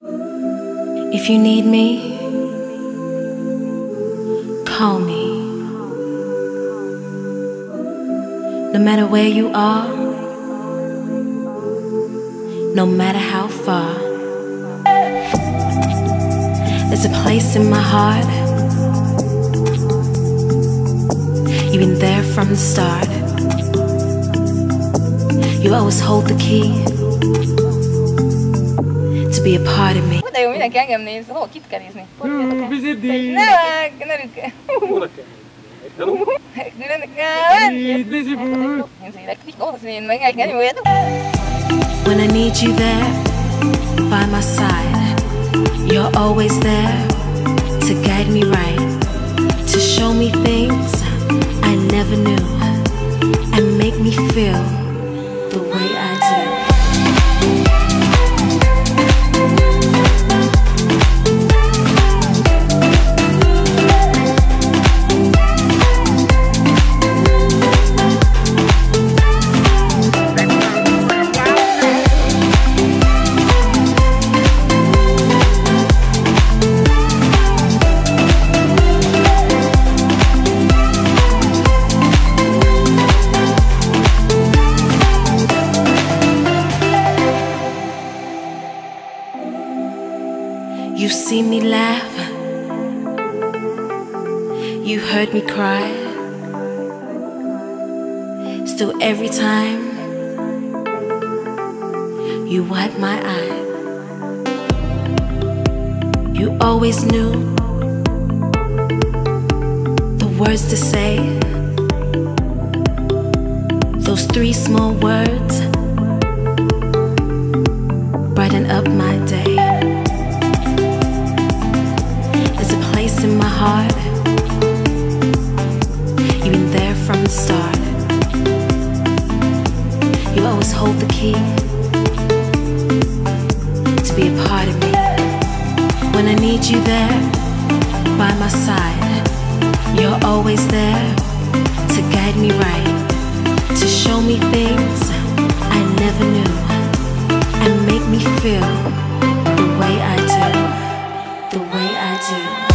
If you need me, call me. No matter where you are, no matter how far, there's a place in my heart. You've been there from the start. You always hold the key to be a part of me. De jó, mindenki engem néz, hol kit kell nézni? Vizidi! Ne rükk! When I need you there, by my side, you're always there to guide me right, to show me things I never knew, and make me feel the way I do. You see me laugh, you heard me cry. Still every time you wipe my eye, you always knew the words to say. Those 3 small words brighten up my day. In my heart, you've been there from the start. You always hold the key to be a part of me. When I need you there by my side, you're always there to guide me right, to show me things I never knew, and make me feel the way I do, the way I do.